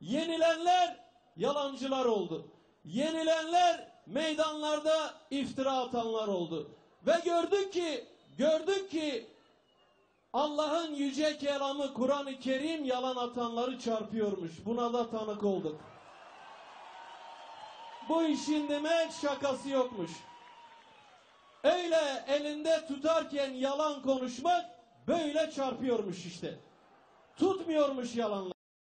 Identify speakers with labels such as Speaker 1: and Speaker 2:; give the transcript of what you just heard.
Speaker 1: Yenilenler yalancılar oldu. Yenilenler meydanlarda iftira atanlar oldu. Ve gördük ki Allah'ın yüce kelamı Kur'an-ı Kerim yalan atanları çarpıyormuş. Buna da tanık olduk. Bu işin demek şakası yokmuş. Öyle elinde tutarken yalan konuşmak böyle çarpıyormuş işte. Tutmuyormuş yalanlar.